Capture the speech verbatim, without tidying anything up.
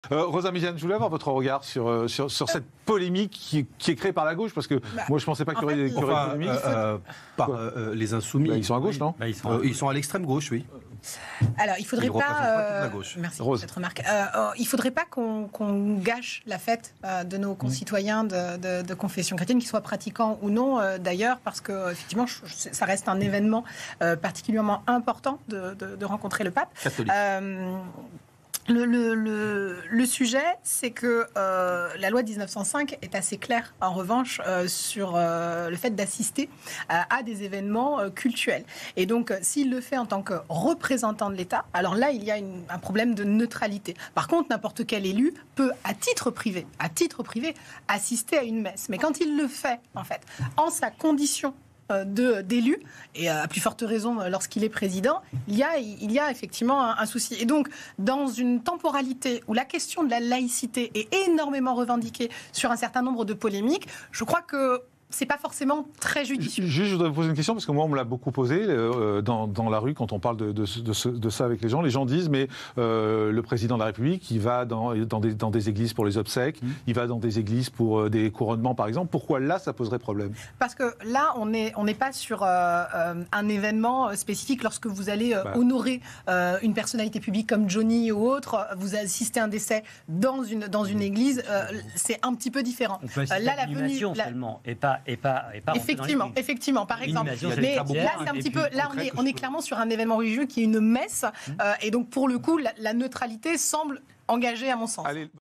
Euh, Rosa Méziane, je voulais avoir votre regard sur, sur, sur cette polémique qui, qui est créée par la gauche, parce que bah, moi je ne pensais pas qu'il y aurait, qu'il y aurait enfin, une polémique. Euh, euh, par euh, les Insoumis. Bah, ils sont à gauche, non bah, ils, sont, euh, ils sont à l'extrême gauche, oui. Alors, il faudrait ils pas. Euh, pas merci Rose. pour cette remarque. Euh, euh, il faudrait pas qu'on qu'on gâche la fête euh, de nos concitoyens de, de, de confession chrétienne, qu'ils soient pratiquants ou non, euh, d'ailleurs, parce que effectivement, je, je, ça reste un événement euh, particulièrement important de, de, de rencontrer le pape. Catholique. Euh, Le, le, le, le sujet, c'est que euh, la loi de dix-neuf cent cinq est assez claire, en revanche, euh, sur euh, le fait d'assister à, à des événements euh, cultuels. Et donc, euh, s'il le fait en tant que représentant de l'État, alors là, il y a une, un problème de neutralité. Par contre, n'importe quel élu peut, à titre privé, à titre privé, assister à une messe. Mais quand il le fait, en fait, en sa condition De, d'élu, et à plus forte raison lorsqu'il est président, il y a, il y a effectivement un, un souci. Et donc, dans une temporalité où la question de la laïcité est énormément revendiquée sur un certain nombre de polémiques, je crois que c'est pas forcément très judicieux. Juste, je voudrais vous poser une question, parce que moi, on me l'a beaucoup posé euh, dans, dans la rue, quand on parle de, de, de, de ça avec les gens. Les gens disent, mais euh, le président de la République, il va dans, dans, des, dans des églises pour les obsèques, mmh. il va dans des églises pour euh, des couronnements, par exemple. Pourquoi là, ça poserait problème? Parce que là, on n'est on n'est pas sur euh, euh, un événement spécifique. Lorsque vous allez euh, bah. honorer euh, une personnalité publique comme Johnny ou autre, vous assistez à un décès dans une, dans une église, euh, c'est un petit peu différent. On peut assister là, à l'animation la... seulement, et pas Et pas, et pas effectivement, effectivement, par exemple. Mais là, c'est un petit peu. Là, on est, on est clairement sur un événement religieux qui est une messe, mmh. euh, et donc pour le coup, la, la neutralité semble engagée à mon sens. Allez.